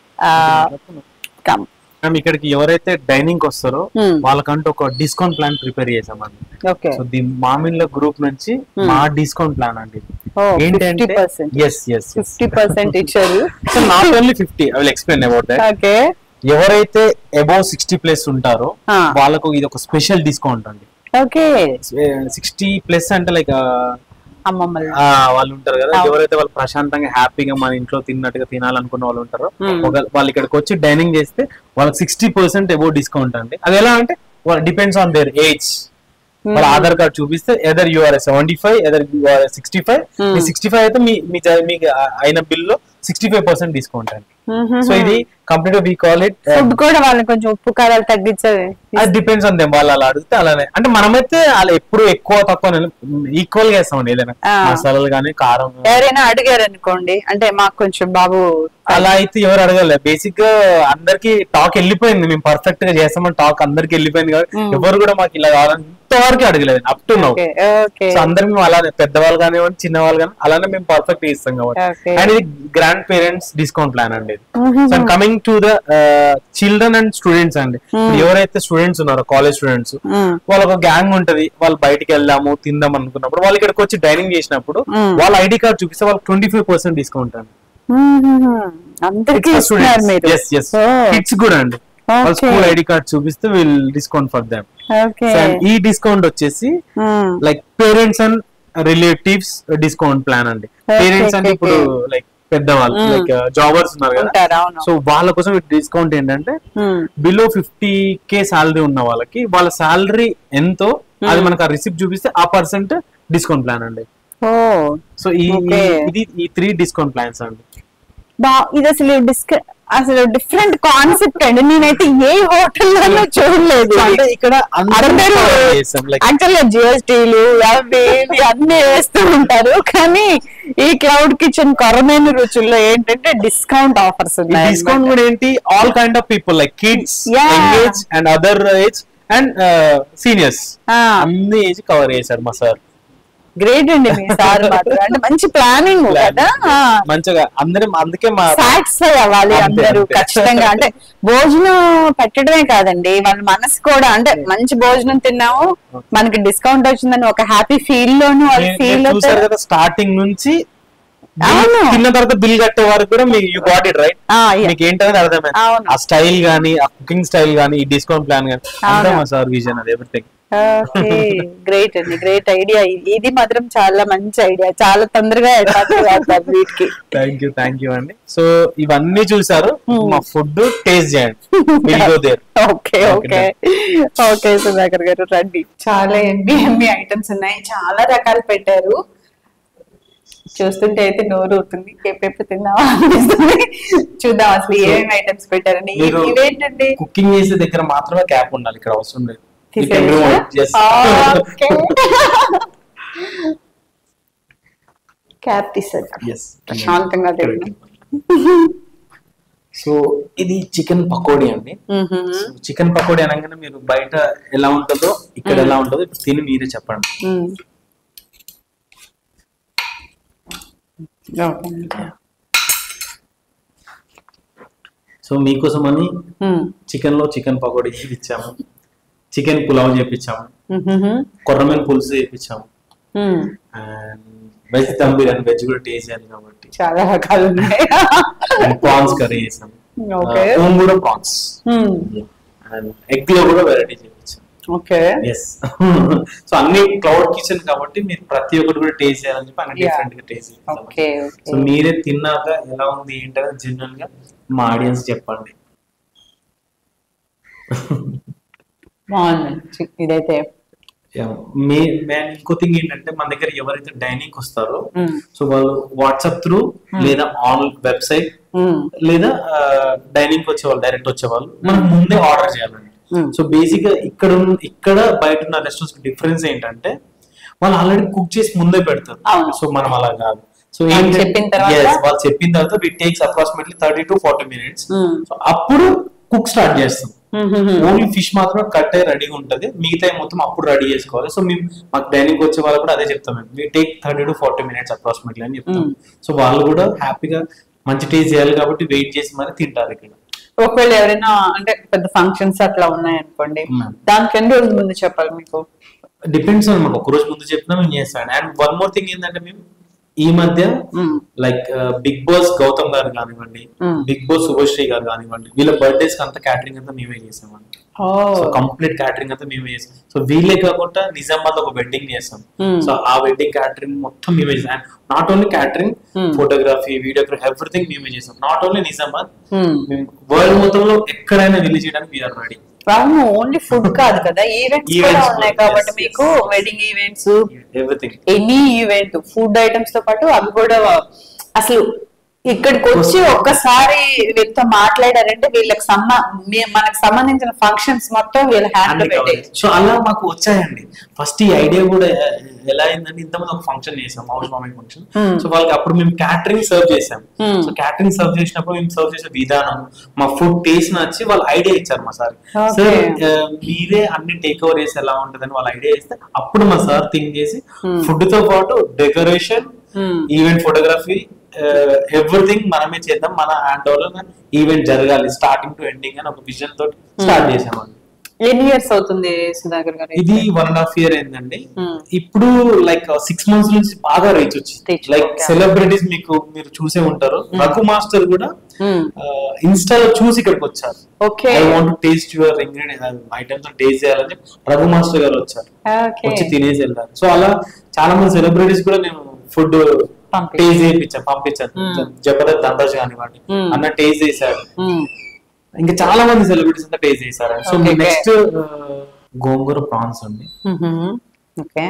ఇక్కడికి ఎవరైతే డైనింగ్ వస్తారో వాళ్ళకంటూ ఒక డిస్కౌంట్ ప్లాన్ ప్రిపేర్ చేసామండి. సో ది మామిళ్ళ గ్రూప్ నుంచి మా డిస్కౌంట్ ప్లాన్ అండి. ఏంటంటే 50% ఇచ్చారు. Not only 50, I will explain about that. ఎవరైతే అబౌవ్ 60+ ఉంటారో వాళ్ళకు ఇది ఒక స్పెషల్ డిస్కౌంట్ అండి. ఓకే, 60+ అంటే లైక్ వాళ్ళు ఉంటారు కదా, ఎవరైతే వాళ్ళు ప్రశాంతంగా హ్యాపీగా మన ఇంట్లో తిన్నట్టుగా తినాలనుకున్న వాళ్ళు ఉంటారో వాళ్ళు ఇక్కడికి వచ్చి డైనింగ్ చేస్తే వాళ్ళకి 60% అబౌవ్ డిస్కౌంట్ అండి. అది ఎలా అంటే డిపెండ్స్ ఆన్ దేర్ ఏజ్. వాళ్ళ ఆధార్ కార్డ్ చూపిస్తే either you are 75, either you are 65. 65 అయితే మీకు అయిన బిల్లో 65% డిస్కౌంట్ అండి. సో ఇది complete we call it. Food కూడా వాళ్ళని కొంచెం ఉప్పు కారాలు తగ్గించేది, అది డిపెండ్స్ ఆన్ దెం. వాళ్ళు అలా అడిగితే అలానే, అంటే మనమైతే అలా ఎప్పుడు ఎక్కువ తక్కువ ఈక్వల్ గా వేస్తామండి. ఏదైనా మసాలాలు కానీ కారం. ఎవరైనా అడిగారు అనుకోండి, అంటే మాకు కొంచెం బాబు అలా అయితే ఎవరు అడగలే. బేసిక్ గా అందరికి టాక్ వెళ్ళిపోయింది, మేము పర్ఫెక్ట్ గా చేస్తామని టాక్ అందరికి వెళ్ళిపోయింది కాబట్టి ఎవరు కూడా మాకు ఇలా కావాలని ఇంతవరకు అడగలేదు అప్ టు నౌ. సో అందరు మేము అలానే, పెద్దవాళ్ళు కానివ్వండి చిన్నవాళ్ళు కానీ అలానే మేము పర్ఫెక్ట్ ఇస్తాం కాబట్టి. అండ్ ఇది గ్రాండ్ పేరెంట్స్ డిస్కౌంట్ ప్లాన్ అండి. So coming to the children and students అండి. ఎవరైతే స్టూడెంట్స్ ఉన్నారో, కాలేజ్ స్టూడెంట్స్, వాళ్ళకి ఒక గ్యాంగ్ ఉంటది, వాళ్ళు బయటికి వెళ్దాము తిందాం అనుకున్నప్పుడు వాళ్ళు ఇక్కడికి వచ్చి డైనింగ్ చేసినప్పుడు వాళ్ళ ఐడి కార్డ్ చూపిస్తే వాళ్ళకి 25% డిస్కౌంట్ అండి. అందరికీ ఇస్తున్నారు మీరు. కిడ్స్ కూడా అండి, స్కూల్ ఐడి కార్డ్ చూపిస్తే విల్ డిస్కౌంట్ ఫర్ దెమ్. ఈ డిస్కౌంట్ వచ్చేసి like parents and relatives discount plan అండి. పేరెంట్స్ అంటే ఇప్పుడు లైక్ పెద్దవాళ్ళు లైక్ జాబర్స్ ఉన్నారు కదా, సో వాళ్ళ కోసం డిస్కౌంట్ ఏంటంటే బిలో 50K శాలరీ ఉన్న వాళ్ళకి వాళ్ళ శాలరీ ఎంతో అది మనకు ఆ రిసిప్ట్ చూపిస్తే ఆ పర్సెంట్ డిస్కౌంట్ ప్లాన్ అండి. సో ఇది ఈ 3 డిస్కౌంట్ ప్లాన్స్ అండి. ఇది అసలు డిఫరెంట్ కాన్సెప్ట్ అండి. నేనైతే ఏ హోటల్లోనూ చూడలేదు. ఇక్కడ యాక్చువల్గా జిఎస్టీలు అవి అన్ని వేస్తూ ఉంటారు, కానీ ఈ క్లౌడ్ కిచెన్ కొరమైన రుచుల్లో ఏంటంటే డిస్కౌంట్ ఆఫర్స్ ఉన్నాయి. డిస్కౌంట్ కూడా ఏంటి, all kind of people like kids, age and other age and seniors, అన్ని ఏజ్ కవర్ చేశారు మా సార్. గ్రేట్ అండి మీ సార్ మాత్రం, అంటే మంచి ప్లానింగ్ కదా, మంచిగా అందరం అందుకే సాటిస్ఫై అవ్వాలి అందరూ ఖచ్చితంగా. అంటే భోజనం పెట్టడమే కాదండి, వాళ్ళ మనసు కూడా, అంటే మంచి భోజనం తిన్నాము మనకి డిస్కౌంట్ వచ్చిందని ఒక హ్యాపీ ఫీల్ లోను ఫీల్ అవుతారు కదా. స్టార్టింగ్ నుంచి తిన్న తర్వాత బిల్ కట్టే వరకు కూడా యూ గాట్ ఇట్ రైట్, మీకు ఏంటనేది అర్థమైంది. ఆ స్టైల్ గానీ, ఆ కుకింగ్ స్టైల్ గానీ, ఈ డిస్కౌంట్ ప్లాన్ గానీ అంతా మా సార్ విజన్, అది ఎవ్రీథింగ్. గ్రేట్ అండి, గ్రేట్ ఐడియా. ఇది మాత్రం చాలా మంచి ఐడియా, చాలా తొందరగా వీటికి. థ్యాంక్ యూ అండి. సో ఇవన్నీ చూసారు, మా ఫుడ్ టేస్ట్ చేయండి. ఓకే ఓకే ఓకే సుధాకర్ గారు రండి. చాలా ఎన్ని ఐటమ్స్ ఉన్నాయి, చాలా రకాలు పెట్టారు. చూస్తుంటే అయితే నోరు అవుతుంది, ఎప్పుడు తిన్నావా అనిపిస్తుంది. చూద్దాం అసలు ఏమేమి ఐటమ్స్ పెట్టారని. ఇవేంటండి, కుకింగ్ చేసే దగ్గర మాత్రమే క్యాప్ ఉండాలి, ఇక్కడ అవసరం లేదు. క్యాప్ తీసారు ప్రశాంతంగా తిన్నాం. సో ఇది చికెన్ పకోడీ అండి. చికెన్ పకోడీ అనగానే మీరు బయట ఎలా ఉంటుందో ఇక్కడ ఎలా ఉంటుందో తిని మీరే చెప్పండి. సో మీకోసం అని చికెన్ లో చికెన్ పకోడీ చేయించాము, చికెన్ పులావ్ చేయించాము, కొర్రమీన పులుసు చేయించాము, and veg dum biryani, veg కూడా టేస్ట్ చేయాలి కాబట్టి చాలా రకాలు ఉన్నాయి. ప్రాన్స్ కర్రీ చేసాము, కూడా ప్రాన్స్, అండ్ ఎగ్ లో కూడా వెరైటీ చేయించాము. సో అన్ని క్లౌడ్ కిచెన్ కాబట్టి మీరు ప్రతి ఒక్కటి కూడా టేస్ట్ చేయాలని చెప్పి అన్ని డిఫరెంట్ గా టేస్ట్ చేయాలి. సో మీరే తిన్నాక ఎలా ఉంది ఏంటనేది జనరల్ గా మా ఆడియన్స్ చెప్పండి. ఇదైతే ఇంకో థింగ్ ఏంటంటే మన దగ్గర ఎవరైతే డైనింగ్ వస్తారో సో వాళ్ళు వాట్సాప్ త్రూ లేదా ఆన్లైన్ వెబ్సైట్ లేదా డైనింగ్ వచ్చేవాళ్ళు డైరెక్ట్ వచ్చేవాళ్ళు మనం ముందే ఆర్డర్ చేయాలండి. సో బేసిక్ గా ఇక్కడ బయట ఉన్న రెస్టారెంట్స్ డిఫరెన్స్ ఏంటంటే వాళ్ళు ఆల్రెడీ కుక్ చేసి ముందే పెడతారు. సో మనం అలా కాదు. సో వాళ్ళు చెప్పిన తర్వాత it takes approximately 30 to 40 minutes. So అప్పుడు కుక్ స్టార్ట్ చేస్తాం. ఓన్లీ ఫిష్ మాత్రం కట్ అయ్యి రెడీగా ఉంటది, మిగతా మొత్తం అప్పుడు రెడీ చేసుకోవాలి. సో మేము మాకు డైనింగ్ వచ్చే వాళ్ళు కూడా అదే చెప్తాం, మేము టేక్ 30 to 40 minutes అప్రాక్సిమేట్లీ అని చెప్తాం. సో వాళ్ళు కూడా హ్యాపీగా మంచి టేస్ట్ చేయాలి కాబట్టి వెయిట్ చేసి మరి తింటారు ఇక్కడ. ఒకవేళ ఎవరైనా అంటే పెద్ద ఫంక్షన్స్ అట్లా ఉన్నాయనుకోండి, దానికి ఎన్ని రోజుల ముందు చెప్పాలి మీకు? డిపెండ్స్ అనమాట, ఒక రోజు ముందు చెప్పినా మేము చేస్తాం. అండ్ వన్ మోర్ థింగ్ ఏంటంటే మేము ఈ మధ్య లైక్ బిగ్ బాస్ గౌతమ్ గారు కానివ్వండి, బిగ్ బాస్ శుభశ్రీ గారు కానివ్వండి, వీళ్ళ బర్త్డేస్ అంతా క్యాటరింగ్ అంతా మేమే చేసామండి. సో కంప్లీట్ క్యాటరింగ్ అంతా మేమే చేసాం. సో వీళ్ళే కాకుండా నిజామాబాద్ ఒక వెడ్డింగ్ చేసాం. సో ఆ వెడ్డింగ్ క్యాటరింగ్ మొత్తం మేమే చేసాం. And not only catering, photography, videography, everything మేమే చేసాం. నాట్ ఓన్లీ నిజామాబాద్, వరల్డ్ మొత్తంలో ఎక్కడైనా వెళ్ళి చేయడానికి వీఆర్ రెడీ. ఓన్లీ ఫుడ్ కాదు కదా, ఈవెంట్స్ కూడా ఉన్నాయి కాబట్టి మీకు wedding events, everything, any event food items తో పాటు అవి కూడా అసలు ఇక్కడికి వచ్చి ఒక్కసారి వీళ్ళతో మాట్లాడారంటే వీళ్ళకి మనకు సంబంధించిన ఫంక్షన్స్ మొత్తం వీళ్ళ హ్యాండ్ పెట్టే. సో అలా మాకు వచ్చాయండి. ఫస్ట్ ఈ ఐడియా కూడా ఎలా అయిందంటే, ఇంతమంది ఒక ఫంక్షన్ చేసాం, హౌస్ వార్మింగ్ ఫంక్షన్. సో వాళ్ళకి అప్పుడు మేము క్యాటరింగ్ సర్వ్ చేసాం. సో క్యాటరింగ్ సర్వ్ చేసినప్పుడు మేము సర్వ్ చేసే విధానం, మా ఫుడ్ టేస్ట్ నచ్చి వాళ్ళు ఐడియా ఇచ్చారు మా సార్. సార్ మీరే అన్ని టేక్ ఓవర్ చేసి ఎలా ఉంటదని వాళ్ళు ఐడియా ఇస్తే అప్పుడు మా సార్ థింక్ చేసి ఫుడ్ తో పాటు డెకరేషన్, ఈవెంట్ ఫోటోగ్రఫీ, ఎవ్రీథింగ్ మనమే చేద్దాం, మన హ్యాండ్ ఓవర్ ఈవెంట్ జరగాలి స్టార్టింగ్ టు ఎండింగ్ అని ఒక విజన్ తోటి స్టార్ట్ చేసామండి. ఎన్ని ఇయర్స్ అవుతుంది సుధాకర్ గారు? ఇది 1.5 year అయిందండి. ఇప్పుడు లైక్ 6 months నుంచి బాగా రీచ్ వచ్చింది. లైక్ సెలబ్రిటీస్ మీరు చూసే ఉంటారు. రఘు మాస్టర్ కూడా ఇన్స్టాలో చూసి ఇక్కడికి వచ్చారు. I want to taste your ingredient items taste చేయాలని రఘు మాస్టర్ గారు వచ్చారు, వచ్చి తినేసి వెళ్ళారు. సో అలా చాలా మంది సెలబ్రిటీస్ కూడా నేను ఫుడ్ టేస్ట్ పంపించాను. జబర్దస్త్ దంతాజ్ కానివ్వండి అన్న టేస్ట్ చేశాడు. ఇంకా చాలా మంది సెలబ్రిటీస్ అంతా టేస్ట్ చేశారు. సో నెక్స్ట్ గోంగూర ప్రాన్స్ ఉంది. ఓకే,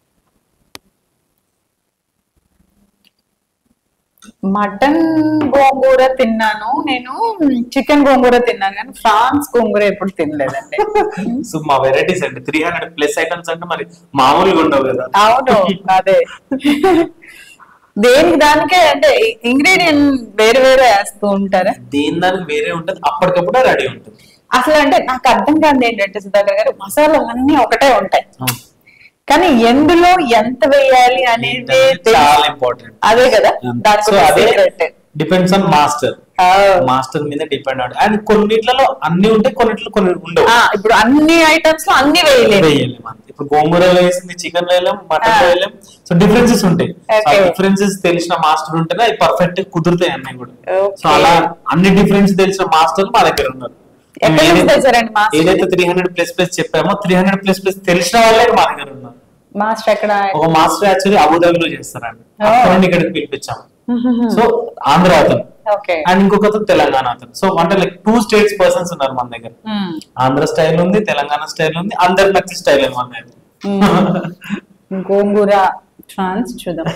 మటన్ గోంగూర తిన్నాను నేను, చికెన్ గోంగూర తిన్నాను కానీ ఫ్రాన్స్ గోంగూర ఎప్పుడు తినలేదండి. సో మా వెరైటీస్ అండి 300+ ఐటమ్స్ అంటే మరి మామూలుగా ఉండవు కదా. అవును, అదే దేనికి దానికే అంటే ఇంగ్రీడియంట్ వేరే వేరే వేస్తూ ఉంటారా? దేని దానికి వేరే ఉంటుంది, అప్పటికప్పుడు రెడీ ఉంటుంది. అసలు అంటే నాకు అర్థం కాదు ఏంటంటే సుధాకర్ గారు, మసాలాలు అన్ని ఒకటే ఉంటాయి కానీ ఎందులో ఎంత వేయాలి అనేది చాలా ఇంపార్టెంట్. అదే కదా, డిపెండ్స్ ఆన్ మాస్టర్ మీద డిపెండ్ అవుతుంది. అండ్ కొన్నిట్లలో అన్ని ఉంటాయి, కొన్నిట్లో కొన్ని ఉండవు. ఇప్పుడు అన్ని ఐటమ్స్ లో అన్ని వేయలేము. ఇప్పుడు గోంగూర వేసింది చికెన్ వేయలేం, మటన్ వేయలేం. సో డిఫరెన్సెస్ ఉంటాయి. డిఫరెన్సెస్ తెలిసిన మాస్టర్ ఉంటేనే అవి పర్ఫెక్ట్ కుదురుతాయి అన్ని కూడా. సో అలా అన్ని డిఫరెన్స్ తెలిసిన మాస్టర్ మా దగ్గర ఉన్నారు. ఏదైతే 300++ చెప్పామో 300++ తెలిసిన వాళ్ళే మా దగ్గర ఉన్నారు. మాస్టర్ ఎక్కడ? ఒక మాస్టర్ యాక్చువల్లీ అబుదాబిలో చేస్తారండి, అక్కడ ఇక్కడికి పిలిపించాము. సో ఆంధ్ర అతను అండ్ ఇంకొక తెలంగాణ అతను. సో అంటే లైక్ 2 states పర్సన్స్ ఉన్నారు మన దగ్గర. ఆంధ్ర స్టైల్ ఉంది, తెలంగాణ స్టైల్ ఉంది, అందరికి నచ్చే స్టైల్ మన దగ్గర. గోంగూర ఫ్రాన్స్ చూద్దాం.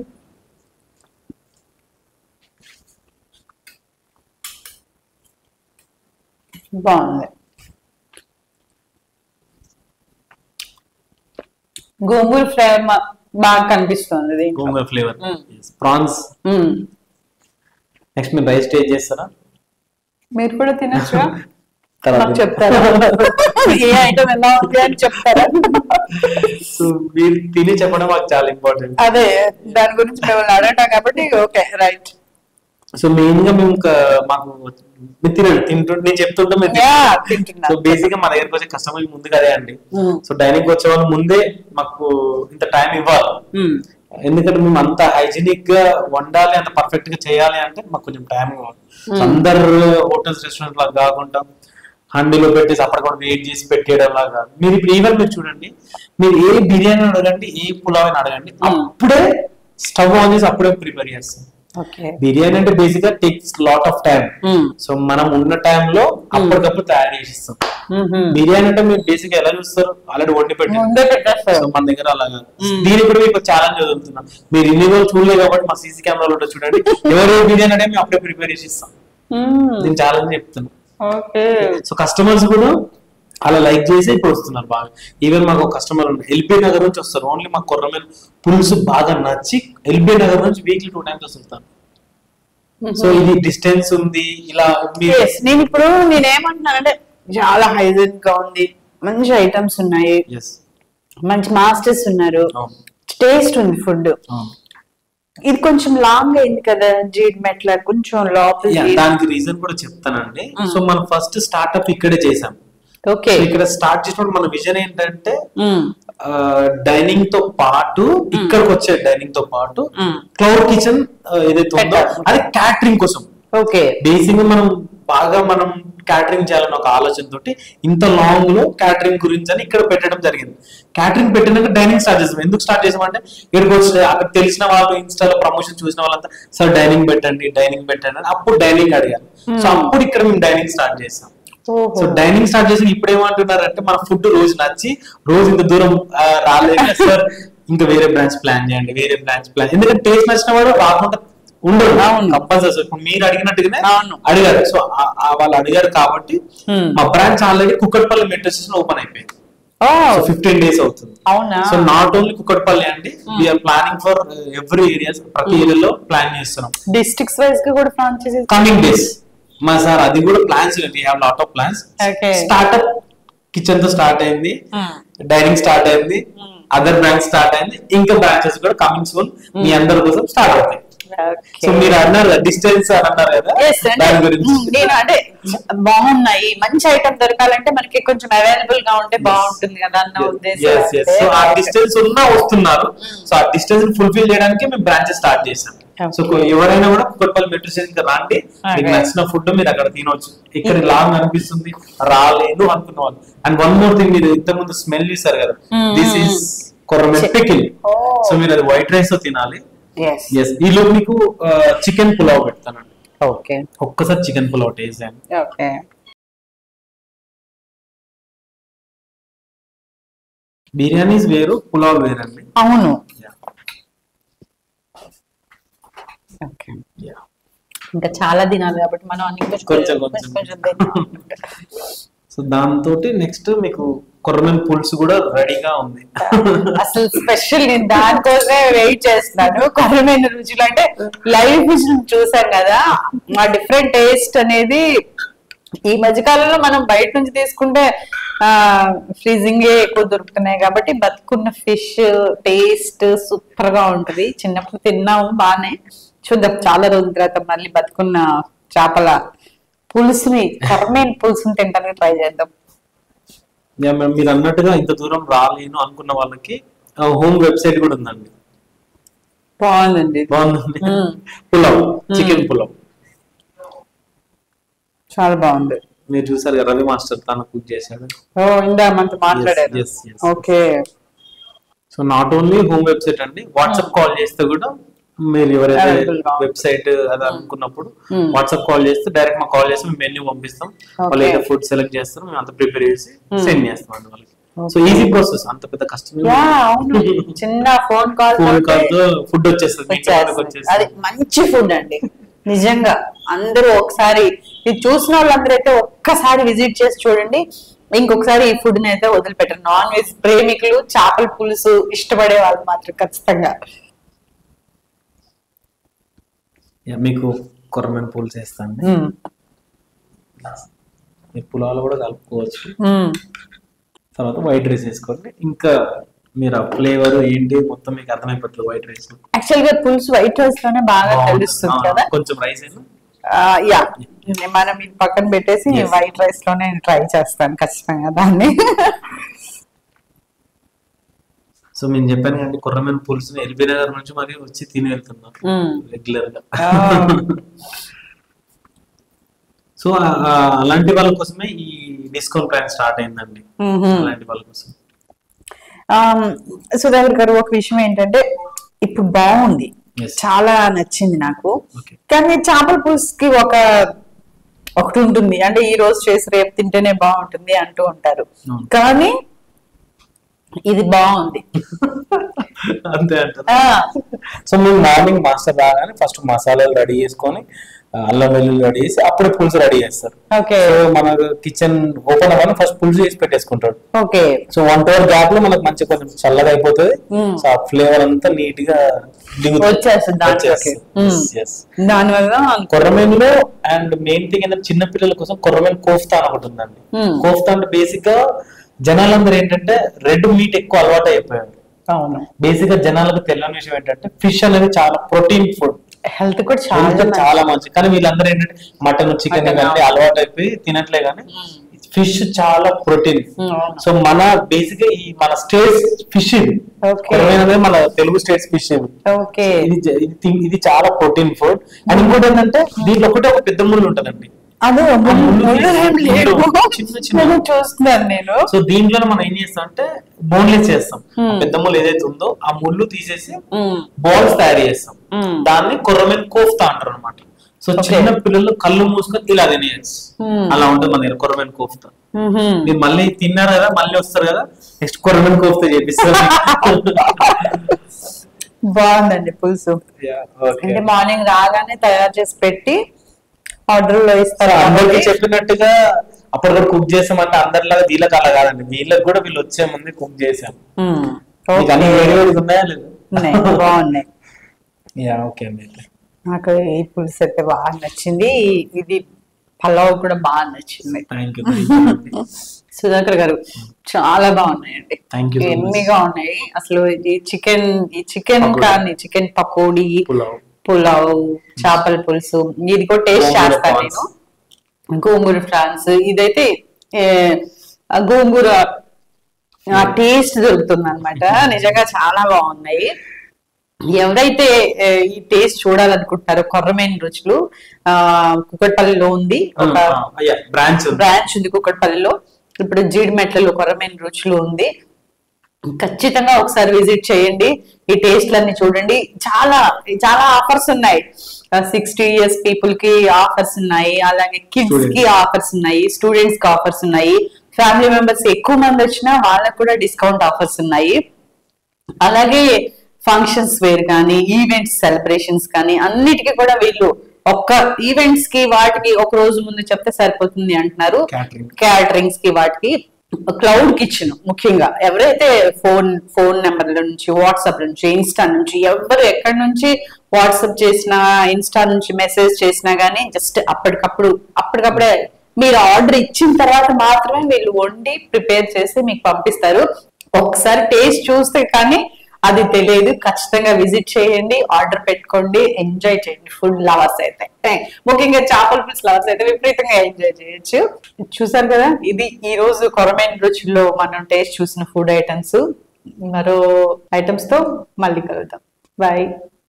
బాగుంది. గోంగూర ఫ్లేవర్ బాగా కనిపిస్తుంది. Gongura flavour prawns. నెక్స్ట్ మీరు రైస్ టేస్ట్ చేస్తారా? మీరు కూడా తినొచ్చు చెప్తారా? ఏ ఐటమ్ ఎలా ఉంది అని చెప్తారా? సో మీరు తిని చెప్పడం మాకు చాలా ఇంపార్టెంట్. అదే దాని గురించి మేము అడగటం కాబట్టి ఓకే రైట్. సో మెయిన్ గా మేము మాకు నేను చెప్తుంటే సో బేసిక్ గా మా దగ్గరకు వచ్చే కస్టమర్ ముందు కదే అండి. సో డైనింగ్ వచ్చే వాళ్ళు ముందే మాకు ఇంత టైం ఇవ్వాలి. ఎందుకంటే మేము అంత హైజీనిక్ గా వండాలి, అంత పర్ఫెక్ట్ గా చేయాలి అంటే మాకు కొంచెం టైం కావాలి. అందరు హోటల్స్ రెస్టారెంట్ లాగా కాకుండా హండీలో పెట్టేసి అప్పటికప్పుడు వెయిట్ చేసి పెట్టేయడం లాగా. మీరు ఇప్పుడు ఈవెన్ మీరు చూడండి, మీరు ఏ బిర్యానీ అడగండి, ఏ పులావ్ అని అడగండి, అప్పుడే స్టవ్ ఆన్ చేసి అప్పుడే ప్రిపేర్ చేస్తాం. బిర్యానీ అంటే బేసిక్ గా takes lot of time. So మనం ఉన్న టైంలో అప్పటికప్పుడు తయారు చేసిస్తాం. బిర్యానీ అంటే మీరు బేసిక్ గా ఎలా చూస్తారు, ఆల్రెడీ వండి పెట్టి మన దగ్గర అలాగా. దీని కూడా మీకు ఛాలెంజ్ వదులుతున్నాం. మీరు ఇన్ని రోజులు చూడలేదు కాబట్టి మా సీసీ కెమెరాలో చూడండి, ఎవరు బిర్యానీ అంటే మేము అప్పుడే ప్రిపేర్ చేసి ఇస్తాం. నేను ఛాలెంజ్ చెప్తున్నాను. సో కస్టమర్స్ కూడా అలా లైక్ చేసి ఇప్పుడు వస్తున్నారు బాగా. ఈవెన్ మాకు ఒక కస్టమర్ ఉంది, ఎల్బీ నగర్ నుంచి వస్తారు. ఓన్లీ మాకు కొర్రమీన పులుసు బాగా నచ్చి ఎల్బీ నగర్ నుంచి వీక్లీ 2 times వస్తుంటాను. సో ఇది డిస్టెన్స్ ఉంది. ఇలా నేను ఇప్పుడు నేనేమంటున్నానంటే చాలా హైజీన్ గా ఉంది, మంచి ఐటమ్స్ ఉన్నాయి, మంచి మాస్టర్స్ ఉన్నారు, టేస్ట్ ఉంది ఫుడ్. ఇది కొంచెం లాంగ్ అయింది కదా జీడిమెట్ల, కొంచెం లోపల. దానికి రీజన్ కూడా చెప్తానండి. సో మనం ఫస్ట్ స్టార్ట్అప్ ఇక్కడే చేసాం. ఇక్కడ స్టార్ట్ చేసినప్పుడు మన విజన్ ఏంటంటే డైనింగ్ తో పాటు ఇక్కడికి వచ్చే డైనింగ్ తో పాటు క్లౌడ్ కిచెన్ ఏదైతే ఉందో అది క్యాటరింగ్ కోసం. బేసిక్ మనం క్యాటరింగ్ చేయాలని ఒక ఆలోచన తోటి ఇంత లాంగ్ లో క్యాటరింగ్ గురించి అని ఇక్కడ పెట్టడం జరిగింది. క్యాటరింగ్ పెట్టినాక డైనింగ్ స్టార్ట్ చేసాం. ఎందుకు స్టార్ట్ చేసామంటే ఇక్కడికి వచ్చి అక్కడ తెలిసిన వాళ్ళు ఇన్స్టాలో ప్రమోషన్ చూసిన వాళ్ళంతా సార్ డైనింగ్ పెట్టండి అని అప్పుడు డైనింగ్ అడిగారు. సో అప్పుడు ఇక్కడ మేము డైనింగ్ స్టార్ట్ చేసాం. సో డైనింగ్ స్టార్ట్ చేసి ఇప్పుడు ఏమంటున్నారంటే మన ఫుడ్ రోజు నచ్చి రోజు ఇంత దూరం రాలేదు సార్, ఇంకా వేరే బ్రాంచ్ ప్లాన్ చేయండి, వేరే బ్రాంచ్ ప్లాన్. ఎందుకంటే టేస్ట్ నచ్చిన వాడు రాకుండా ఉండదు కంపల్సరీ. ఇప్పుడు మీరు అడిగినట్టుగానే అడిగారు. సో వాళ్ళు అడిగారు కాబట్టి మా branch already Kukatpally metro station open అయిపోయింది. 15 days అవుతుంది. సో నాట్ ఓన్లీ కుక్కట్పల్లి అండి, we are planning for every areas. ప్రతి ఏరియాలో ప్లాన్ చేస్తున్నాం. డిస్ట్రిక్ట్స్ వైజ్ గా కూడా ఫ్రాంచైజీ కమింగ్ డేస్ మా సార్ అది కూడా plans. We have lot of plans. Startup kitchen తో స్టార్ట్ అయింది, డైనింగ్ స్టార్ట్ అయింది, అదర్ బ్రాంచ్ స్టార్ట్ అయింది, ఇంకా బ్రాంచెస్ కూడా కమింగ్ సూన్ మీ అందరి కోసం స్టార్ట్ అవుతాయి. సో మీరు అన్నారు డిస్టెన్స్ అని అన్నారు కదా, దాని గురించి నేను అంటే బాగున్నాయి, మంచి ఐటమ్ దొరకాలంటే మనకి కొంచెం అవైలబుల్ గా ఉంటే బాగుంటుంది కదా అన్న ఉద్దేశం. సో ఆ డిస్టెన్స్ ఉన్నా వస్తున్నారు. సో ఆ డిస్టెన్స్ ఫుల్ఫిల్ చేయడానికి మేము బ్రాంచెస్ స్టార్ట్ చేసాం. సో ఎవరైనా కూడా కుక్కట్పల్లి మెట్రో స్టేషన్ కి రాండి, మీకు నచ్చిన ఫుడ్ మీరు అక్కడ తినవచ్చు. ఇక్కడ లాంగ్ అనిపిస్తుంది రాలేదు అనుకున్న వాళ్ళు. అండ్ వన్ మోర్ థింగ్, మీరు ఇంత ముందు స్మెల్ చూసారు కదా, this is korramen pickle. So మీరు అది వైట్ రైస్ తో తినాలి. ఈ లోపు మీకు చికెన్ పులావ్ పెడతానండి. ఓకే, ఒక్కసారి చికెన్ పులావ్ టేస్ట్ చేయండి. ఓకే, బిర్యానీస్ వేరు, పులావ్ వేరండి. అవును. ఓకే, ఇంకా చాలా తినాలి కాబట్టి మనం అన్ని కొంచెం సో దాంతో నెక్స్ట్ మీకు కొర్రమెన్ పులుసు కూడా రెడీగా ఉంది. అసలు స్పెషల్ నేను దానికోసమే వెయిట్ చేస్తున్నాను. కొర్రమెన్ రుచులు అంటే లైవ్ ఫిష్ చూసాం కదా, ఆ డిఫరెంట్ టేస్ట్ అనేది ఈ మధ్యకాలంలో మనం బయట నుంచి తీసుకుంటే ఫ్రీజింగ్ ఎక్కువ దొరుకుతున్నాయి కాబట్టి బతుకున్న ఫిష్ టేస్ట్ సూపర్ గా ఉంటది. చిన్నప్పుడు తిన్నాము బానే, చూద్దాం చాలా రోజుల తర్వాత మళ్ళీ బతుకున్న చేపల పులుసుని, కొర్రమెన్ పులుసుని తినడానికి ట్రై చేద్దాం. మీరు అన్నట్టుగా ఇంత దూరం రాలేను అనుకున్న వాళ్ళకి హోమ్ వెబ్సైట్ కూడా ఉందండి. బాగుందండి, బాగుందండి. పులావ్, చికెన్ పులావ్ చాలా బాగుంది. మీరు చూసారు కదా, రవి మాస్టర్ తన కుక్ చేశాడు. ఇందా మనతో మాట్లాడారు. Okay, so not only home website అండి, వాట్సాప్ కాల్ చేస్తే కూడా మీరు ఎవరైతే వెబ్సైట్ అది అనుకున్నప్పుడు వాట్సాప్ కాల్ చేస్తే డైరెక్ట్ మాకు కాల్ చేస్తే మేము మెన్యూ పంపిస్తాం. వాళ్ళు ఏదో ఫుడ్ సెలెక్ట్ చేస్తారు, మేము అంత ప్రిపేర్ చేసి సెండ్ చేస్తాం అండి వాళ్ళకి. సో ఈజీ ప్రాసెస్, అంత పెద్ద కష్టం. చిన్న ఫోన్ కాల్ తో ఫుడ్ వచ్చేస్తుంది. అది మంచి ఫుడ్ అండి నిజంగా. అందరూ ఒకసారి ఇది చూసిన వాళ్ళందరూ అయితే ఒక్కసారి విజిట్ చేసి చూడండి, ఇంకొకసారి ఈ ఫుడ్ ని అయితే వదిలిపెట్టరు. నాన్ వెజ్ ప్రేమికులు, చేపల పులుసు ఇష్టపడే వాళ్ళు మాత్రం ఖచ్చితంగా. మీకు కొర్రమెన్ పులుసు వేస్తాను, మీరు పులావులో కూడా కలుపుకోవచ్చు. తర్వాత వైట్ రైస్ వేసుకోండి. ఇంకా మీరు ఆ ఫ్లేవర్ ఏంటి మొత్తం మీకు అర్థమైపోతుంది వైట్ రైస్. యాక్చువల్ గా పులుసు వైట్ రైస్ లోనే బాగా తెలుస్తుంది కదా. కొంచెం రైస్ యా, మనం ఇది పక్కన పెట్టేసి వైట్ రైస్ లోనే ట్రై చేస్తాను ఖచ్చితంగా దాన్ని. సో నేను చెప్పాను కండి, కొర్రమెన్ పులుసుని ఎల్బీ నగర్ నుంచి మరి వచ్చి తిని వెళ్తున్నాం రెగ్యులర్ గా. సో అలాంటి వాళ్ళ కోసమే ఈ డిస్కౌంట్ ప్లాన్ స్టార్ట్ అయిందండి. అలాంటి వాళ్ళ కోసం. సుధాకర్ గారు, ఒక విషయం ఏంటంటే ఇప్పుడు బాగుంది, చాలా నచ్చింది నాకు. కానీ చేపల పులుసుకి ఒకటి ఉంటుంది, అంటే ఈ రోజు చేసి రేపు తింటేనే బాగుంటుంది అంటూ ఉంటారు. కానీ ఇది బాగుంది అంతే అంటారు. సో మేము మార్నింగ్ మాస్టర్ రాగానే ఫస్ట్ మసాలాలు రెడీ చేసుకొని, అల్లం వెల్లుల్లి రెడీ చేసి అప్పుడే పులుసు రెడీ చేస్తారు. సో మన కిచెన్ ఓపెన్ అవ్వాలి ఫస్ట్ పులుసు చేసి పెట్టేసుకుంటాడు. సో 1 hour గ్యాప్ లో మనకు మంచి కొంచెం చల్లగా అయిపోతుంది. సో ఆ ఫ్లేవర్ అంతా నీట్ గా దానివల్ల కొర్రమెన్ లో. అండ్ మెయిన్ థింగ్ ఏంటంటే చిన్న పిల్లల కోసం కొర్రమెన్ కోఫ్తా అని ఒకటి ఉందండి. కోఫ్తా అంటే బేసిక్ గా జనాలందరూ ఏంటంటే రెడ్ మీట్ ఎక్కువ అలవాటు అయిపోయారు. బేసిక్ గా జనాలకు తెలియని విషయం ఏంటంటే ఫిష్ అనేది చాలా ప్రోటీన్ ఫుడ్, హెల్త్ కూడా చాలా మంచి. కానీ వీళ్ళందరూ ఏంటంటే మటన్, చికెన్ కానీ అలవాటు అయిపోయి తినట్లే. కానీ ఫిష్ చాలా ప్రోటీన్. సో మన బేసిక్ గా ఈ మన స్టేట్స్ ఫిష్ ఇది, మన తెలుగు స్టేట్స్ ఫిష్ ఇది చాలా ప్రోటీన్ ఫుడ్. అండ్ ఇంకోటి ఏంటంటే దీంట్లో ఒకటే ఒక పెద్ద ముళ్ళు ఉంటదండి. చూస్తున్నాను నేను. సో దీంట్లో మనం ఏం చేస్తాం అంటే బోన్లెస్ చేస్తాం. పెద్ద ముళ్ళు ఏదైతే ఉందో ఆ ముళ్ళు తీసేసి బాల్స్ తయారు చేస్తాం. దాన్ని కొర్రమెన్ కోఫ్తా అంటారు అనమాట. సో చిన్న పిల్లలు కళ్ళు మూసుకొని ఇలా తినేయచ్చు. అలా ఉంటుంది మన దగ్గర కొర్రమెన్ కోఫ్తా. మీరు మళ్ళీ తిన్నారు కదా, మళ్ళీ వస్తారు కదా, నెక్స్ట్ కొర్రమెన్ కోఫ్తా చేపిస్తారు. బాగుందండి పులుసు. అంటే మార్నింగ్ రాగానే తయారు చేసి పెట్టి ఆర్డర్ లో ఇస్తారు. అందరికి చెప్పినట్టుగా అప్పటికప్పుడు కుక్ చేసామంటే అందరిలాగా వీళ్ళకి అలా కాదండి, వీళ్ళకి కూడా వీళ్ళు వచ్చే ముందు కుక్ చేసాం. ఉన్నాయా లేదు? బాగున్నాయి. ఓకే అండి, నాకు ఈ పులుసు అయితే బాగా నచ్చింది. ఇది పలావ్ కూడా బాగా నచ్చింది. సుధాకర్ గారు చాలా బాగున్నాయండి, ఎన్నిగా ఉన్నాయి అసలు. ఈ చికెన్ కానీ చికెన్ పకోడీ, పులావ్, చేపల పులుసు, ఇది కూడా టేస్ట్ చేస్తాను నేను. గోంగూర ఫ్రాన్స్, ఇదైతే గోంగూర టేస్ట్ దొరుకుతుంది అనమాట. నిజంగా చాలా బాగున్నాయి. ఎవరైతే ఈ టేస్ట్ చూడాలనుకుంటున్నారో కొర్రమేని రుచులు కుక్కట్పల్లిలో ఉంది, ఒక బ్రాంచ్ ఉంది కుక్కట్పల్లిలో. ఇప్పుడు జీడిమెట్లలో కొర్రమేని రుచులు ఉంది. ఖచ్చితంగా ఒకసారి విజిట్ చేయండి, ఈ టేస్ట్లన్నీ చూడండి. చాలా చాలా ఆఫర్స్ ఉన్నాయి. 60 years పీపుల్ కి ఆఫర్స్ ఉన్నాయి, అలాగే కిడ్స్ కి ఆఫర్స్ ఉన్నాయి, స్టూడెంట్స్ కి ఆఫర్స్ ఉన్నాయి, ఫ్యామిలీ మెంబర్స్ ఎక్కువ మంది వచ్చినా వాళ్ళకు కూడా డిస్కౌంట్ ఆఫర్స్ ఉన్నాయి. అలాగే ఫంక్షన్స్ వేర్ కానీ, ఈవెంట్స్ సెలబ్రేషన్స్ కానీ అన్నిటికీ కూడా వీళ్ళు ఒక్క ఈవెంట్స్ కి వాటికి ఒక రోజు ముందు చెప్తే సరిపోతుంది అంటున్నారు. క్యాటరింగ్స్ కి వాటికి క్లౌడ్ కిచెన్ ముఖ్యంగా ఎవరైతే ఫోన్ నెంబర్ల నుంచి, వాట్సాప్ నుంచి, ఇన్స్టా నుంచి, ఎవరు ఎక్కడి నుంచి వాట్సాప్ చేసినా, ఇన్స్టా నుంచి మెసేజ్ చేసినా గానీ జస్ట్ అప్పటికప్పుడే మీరు ఆర్డర్ ఇచ్చిన తర్వాత మాత్రమే వీళ్ళు వండి ప్రిపేర్ చేసి మీకు పంపిస్తారు. ఒకసారి టేస్ట్ చూస్తే కానీ అది తెలియదు. ఖచ్చితంగా విజిట్ చేయండి, ఆర్డర్ పెట్టుకోండి, ఎంజాయ్ చేయండి. ఫుడ్ లవర్స్ అయితే ముఖ్యంగా చేపల పులుసు లవర్స్ అయితే విపరీతంగా ఎంజాయ్ చేయొచ్చు. చూసారు కదా, ఇది ఈ రోజు కొరమేని రుచుల్లో మనం టేస్ట్ చూసిన ఫుడ్ ఐటమ్స్. మరో ఐటమ్స్ తో మళ్ళీ కలుద్దాం. బాయ్.